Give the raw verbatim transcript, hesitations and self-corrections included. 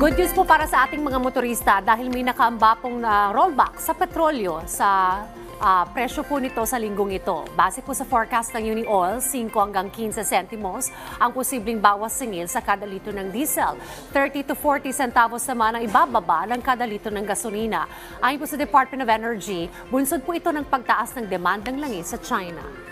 Good news po para sa ating mga motorista dahil may nakaamba pong na rollback sa petrolyo sa uh, presyo po nito sa linggong ito. Base po sa forecast ng UniOil, five hanggang fifteen centimos ang posibleng bawas singil sa kada litro ng diesel. thirty to forty centavos naman ang ibababa ng kada litro ng gasolina. Ayon po sa Department of Energy, bunsod po ito ng pagtaas ng demandang langis sa China.